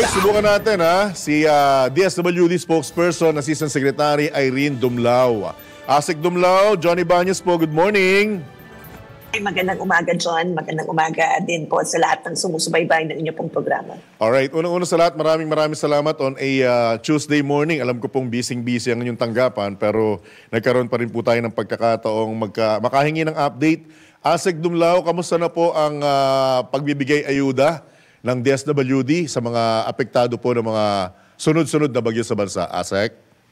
subukan natin si DSWD spokesperson, Assistant Secretary Irene Dumlao. Asik Dumlao, Johnny Baños po, good morning. Ay, magandang umaga, John. Magandang umaga din po sa lahat ng sumusubaybay ng inyong pong programa. Alright, unang-una sa lahat, maraming salamat on a Tuesday morning. Alam ko pong busy ang inyong tanggapan, pero nagkaroon pa rin po tayo ng pagkakataong makahingi ng update. Asik Dumlao, kamusta na po ang pagbibigay ayuda ng DSWD sa mga apektado po ng mga sunod-sunod na bagyo sa bansa, Asik?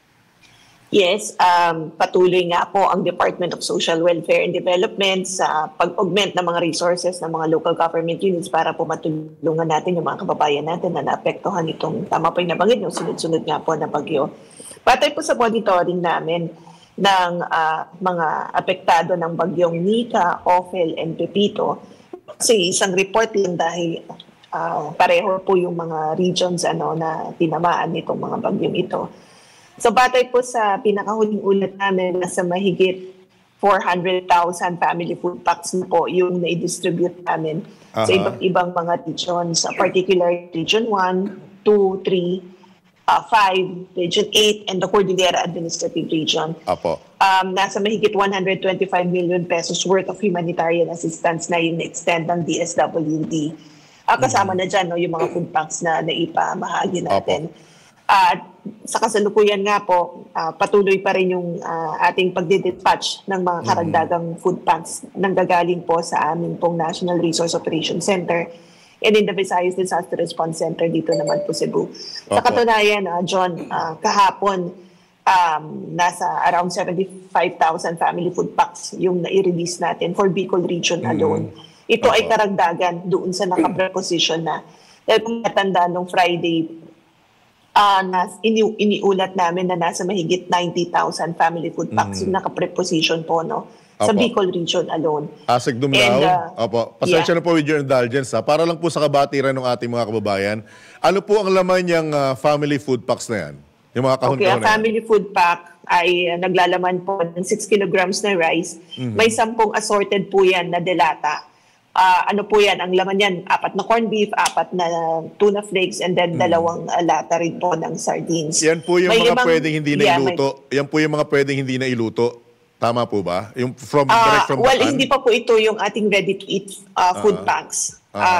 Yes, patuloy nga po ang Department of Social Welfare and Development sa pag-augment ng mga resources ng mga local government units para po matulungan natin yung mga kababayan natin na naapektuhan itong, tama po yung nabanggit, yung sunod-sunod nga po na bagyo. Patay po sa monitoring namin ng mga apektado ng bagyong Nika, Ophel, and Pepito. Kasi isang report lang dahil pareho po yung mga regions na tinamaan nitong mga bagyong ito. So batay po sa pinakahuling ulat namin, nasa mahigit 400,000 family food packs na po yung na-distribute namin sa iba't ibang mga regions, particular Region 1, 2, 3, 5, Region 8, and the Cordillera Administrative Region. Apo. Nasa mahigit 125 million pesos worth of humanitarian assistance na yung extend ng DSWD. Kasama na dyan yung mga food packs na naipamahagi natin. At sa kasalukuyan nga po, patuloy pa rin yung ating pagdidispatch ng mga karagdagang food packs nanggagaling po sa aming pong National Resource Operations Center and in the Visayas Disaster Response Center dito naman po Cebu. Sa katunayan, John, kahapon, nasa around 75,000 family food packs yung nai-release natin for Bicol region alone. Ito ay karagdagan doon sa naka-preposition na. Dahil kung matanda nung Friday, iniulat namin na nasa mahigit 90,000 family food packs yung naka-preposition po sa Bicol region alone. Asik Dumlao, pasensya na po with your indulgence. Para lang po sa kabatiran ng ating mga kababayan, ano po ang laman niyang family food packs na yan? Yung mga kahon-kahon ang family food pack ay naglalaman po ng 6 kilograms na rice. May 10 assorted po yan na delata. Ano po yan, ang laman yan, 4 na corned beef, 4 na tuna flakes, and then 2 lata rin po ng sardines. Yan po yung mga pwedeng hindi na iluto. Yan po yung mga pwedeng hindi na iluto. Tama po ba? Yung direct from well, the pan? hindi pa po ito yung ating ready-to-eat food packs.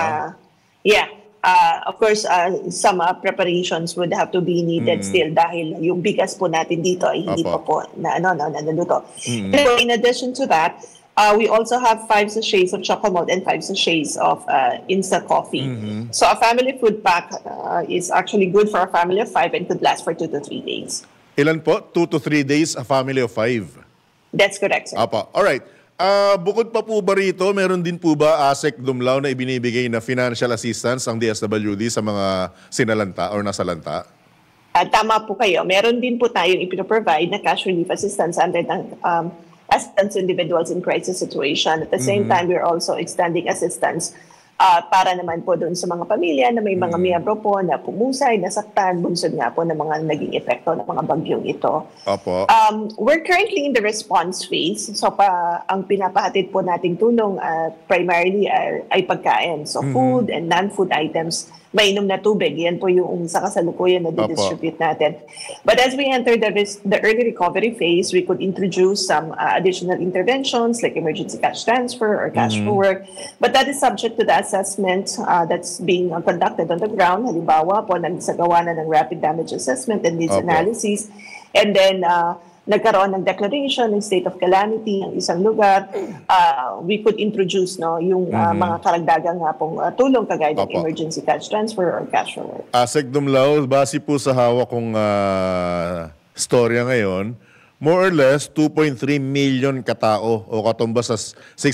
Of course, some preparations would have to be needed still dahil yung bigas po natin dito ay hindi pa po naluto. Pero in addition to that, we also have 5 sachets of chocolate and 5 sachets of instant coffee. So a family food pack is actually good for a family of 5 and could last for 2 to 3 days. Ilan po? 2 to 3 days, a family of 5? That's correct, sir. Alright. Bukod pa po ba rito, meron din po ba, Asik Dumlao, na ibinibigay na financial assistance ang DSWD sa mga sinalanta or nasalanta? Tama po kayo. Meron din po tayong ipino-provide na cash relief assistance under the assistance to individuals in crisis situation. At the same time, we're also extending assistance para naman po doon sa mga pamilya na may mga miyembro po na pumusay, nasaktan, bunsod nga po ng mga naging epekto ng mga bagyong ito. We're currently in the response phase. So ang pinapahatid po nating tulong primarily ay pagkain. So food and non-food items, mainom na tubig. Yan po yung sa kasalukuyan na distribute natin. But as we enter the early recovery phase, we could introduce some additional interventions like emergency cash transfer or cash for work. But that is subject to the assessment that's being conducted on the ground. Halimbawa po, nagsagawa na ng rapid damage assessment and needs analysis. And then, nagkaroon ng declaration ng state of calamity ng isang lugar, we could introduce yung mga karagdagang pong tulong kagaya ng emergency cash transfer or cash for work. Asik Dumlao, base po sa hawak kong storya ngayon, more or less 2.3 million katao o katumbas sa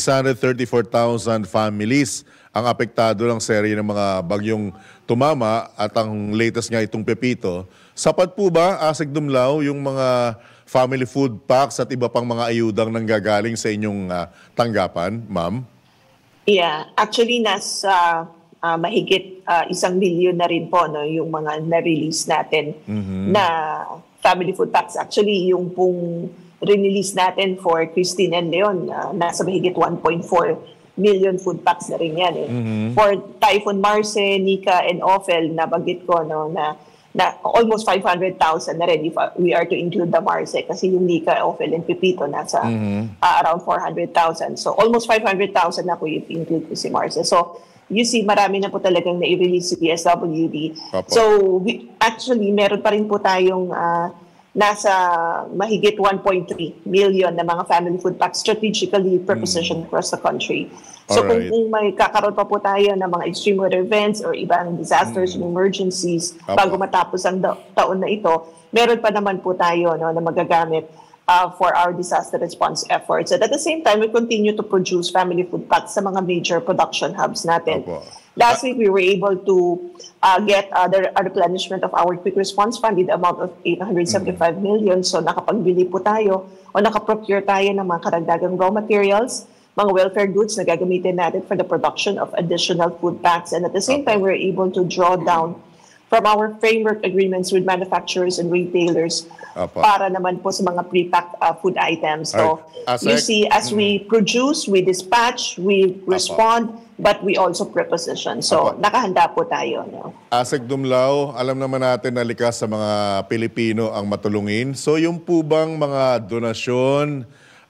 634,000 families ang apektado ng serye ng mga bagyong tumama at ang latest nga itong Pepito. Sapat po ba, Asik Dumlao, yung mga family food packs at iba pang mga ayudang nanggagaling sa inyong tanggapan, ma'am? Yeah, actually nasa mahigit 1 billion na rin po yung mga na-release natin na family food packs. Actually, yung pong release natin for Christine and Leon, nasa mahigit 1.4 million food packs na rin yan. For Typhoon Marce, Nika, and Ophel, nabanggit ko no, na almost 500,000 na rin if we are to include the Marce kasi yung Nika, Ophel, and Pipito nasa around 400,000. So almost 500,000 na po if include ko si Marce. So you see, marami na po talagang na-release si DSWD. So actually, meron pa rin po tayong nasa mahigit 1.3 million na mga family food packs strategically prepositioned across the country. So kung may kakaroon pa po tayo ng mga extreme weather events or ibang disasters and emergencies bago matapos ang taon na ito, meron pa naman po tayo no, na magagamit for our disaster response efforts. And at the same time, we continue to produce family food packs sa mga major production hubs natin. Last week, we were able to get the replenishment of our quick response fund in the amount of 875 million. So nakapagbili po tayo o nakaprocure tayo ng mga karagdagang raw materials, mga welfare goods na gagamitin natin for the production of additional food packs. And at the same time, we're able to draw down from our framework agreements with manufacturers and retailers para naman po sa mga pre-packed food items. So you see, as we produce, we dispatch, we respond, but we also preposition. So nakahanda po tayo. No? Asek Dumlao, alam naman natin na likas sa mga Pilipino ang matulungin. So yung po bang mga donasyon,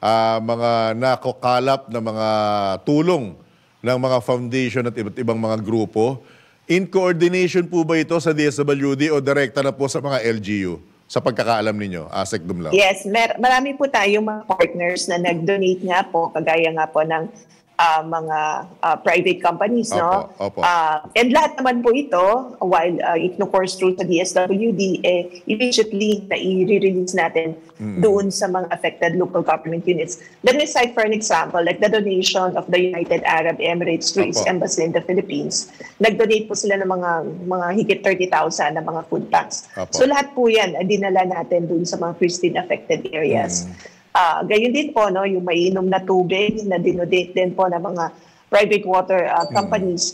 mga nakokalap na mga tulong ng mga foundation at iba't ibang mga grupo, in coordination po ba ito sa DSWD o direkta na po sa mga LGU? Sa pagkakaalam ninyo, Asek Dumlao? Yes, marami po tayong mga partners na nag-donate nga po, kagaya nga po ng mga private companies, no? And lahat naman po ito, while it course through sa DSWD, immediately na i-release natin doon sa mga affected local government units. Let me cite for an example, like the donation of the United Arab Emirates through its embassy in the Philippines. Nag-donate po sila ng mga higit 30,000 na mga food packs. So lahat po yan, dinala natin doon sa mga pristine affected areas. Gayon din po, no, yung mainom na tubig na dinodate din po ng mga private water companies.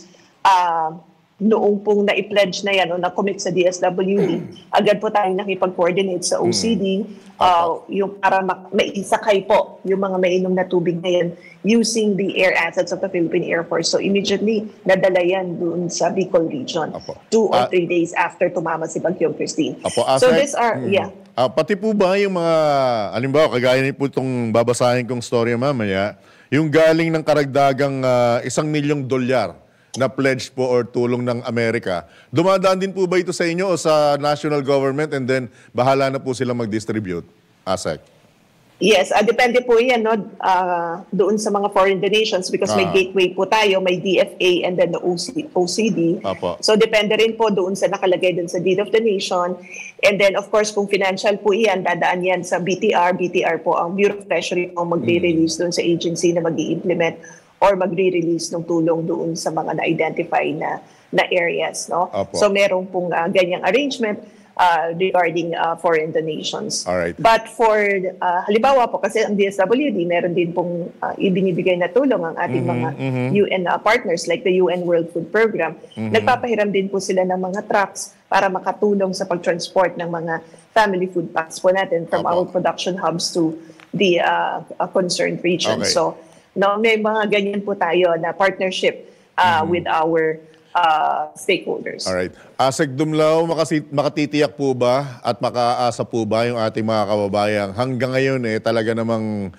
Noong pong na-pledge na yan o na-commit sa DSWD, agad po tayong nakipag-coordinate sa OCD yung para maisakay po yung mga mainom na tubig na yan using the air assets of the Philippine Air Force. So immediately, nadala yan doon sa Bicol region 2 or 3 days after tumama si Bagyong Christine. So these are, pati po ba yung mga, halimbawa, kagaya niyo po itong babasahin kong storya mamaya, yung galing ng karagdagang $1 milyong na pledge po or tulong ng Amerika, dumadaan din po ba ito sa inyo o sa national government and then bahala na po sila mag-distribute? Asek? Yes, depende po yan no, doon sa mga foreign donations because may gateway po tayo, may DFA and then the OCD. So depende rin po doon sa nakalagay doon sa deed of donation. And then of course kung financial po yan, dadaan yan sa BTR. BTR po ang Bureau of Treasury po magre-release doon sa agency na mag-i-implement or magre-release ng tulong doon sa mga na-identify na areas. No? So meron pong ganyang arrangement regarding foreign donations. But for, halimbawa po, kasi ang DSWD, meron din pong ibinibigay na tulong ang ating mga UN partners like the UN World Food Program. Nagpapahiram din po sila ng mga trucks para makatulong sa pag-transport ng mga family food packs po natin from our production hubs to the concerned regions. So, no, may mga ganyan po tayo na partnership with our stakeholders. Alright. Asek Dumlao, makatitiyak po ba at makaasa po ba yung ating mga kababayan hanggang ngayon talaga namang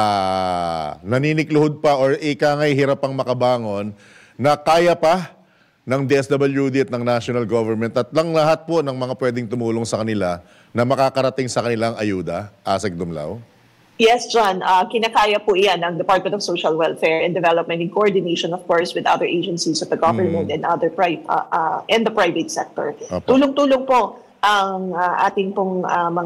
naninikluhod pa or ikangay hirap pang makabangon na kaya pa ng DSWD at ng national government at lang lahat po ng mga pwedeng tumulong sa kanila na makakarating sa kanilang ayuda? Asek Dumlao? Yes, John. Kinakaya po iyan ng Department of Social Welfare and Development in coordination, of course, with other agencies of the government and and the private sector. Tulong-tulong po ang ating pong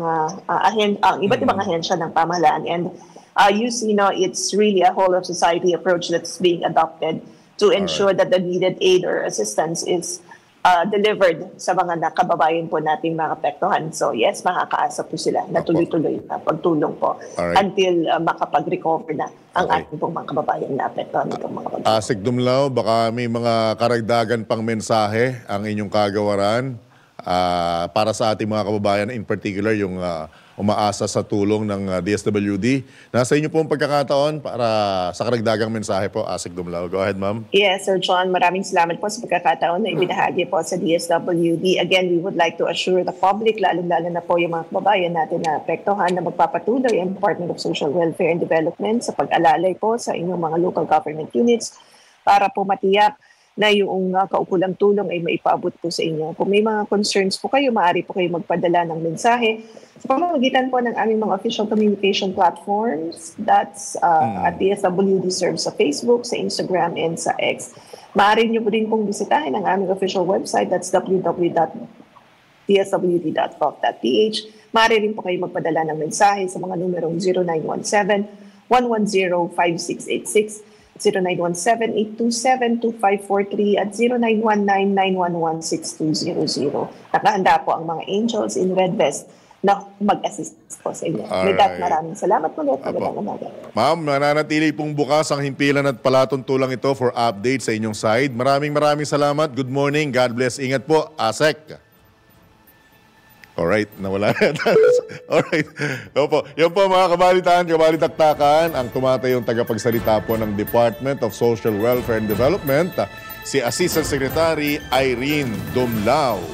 iba't ibang ahensya ng pamahalaan. And you see, it's really a whole of society approach that's being adopted to ensure that the needed aid or assistance is delivered sa mga nakababayan po nating mga apektuhan. So yes, makakaasa po sila na tuloy-tuloy na pagtulong po until makapag-recover na ang ating pong mga kababayan na apektuhan nitong mga pagtulong. Asek Dumlao, baka may mga karagdagan pang mensahe ang inyong kagawaran para sa ating mga kababayan, in particular yung umaasa sa tulong ng DSWD. Nasa inyo po ang pagkakataon para sa karagdagang mensahe po, Asik Dumlao. Go ahead, ma'am. Yes, Sir John, maraming salamat po sa pagkakataon na ibinahagi po sa DSWD. Again, we would like to assure the public, lalong-lalo na po yung mga kababayan natin na apektuhan na magpapatuloy ang Department of Social Welfare and Development sa pag-alalay po sa inyong mga local government units para po matiyak na yung kaukulang tulong ay maipaabot po sa inyo. Kung may mga concerns po kayo, maaari po kayo magpadala ng mensahe sa pamamagitan po ng aming mga official communication platforms. That's at DSWD serves sa Facebook, sa Instagram, and sa X. Maaari nyo po rin pong bisitahin ang aming official website. That's www.dswd.gov.ph. Maaari rin po kayo magpadala ng mensahe sa mga numerong 0917-110-5686, 0917-827-2543 at 0919-911-6200. Nakahanda po ang mga angels in red vest na mag-assist po sa inyo. With that, maraming salamat ulit. Magandang umaga. Ma'am, nananatili pong bukas ang himpilan at palatuntulang ito for update sa inyong side. Maraming salamat. Good morning. God bless. Ingat po. Asek. Alright, nawala. Alright. Opo. Yan po mga kabalitaktakan, ang tumatayong tagapagsalita po ng Department of Social Welfare and Development, si Assistant Secretary Irene Dumlao.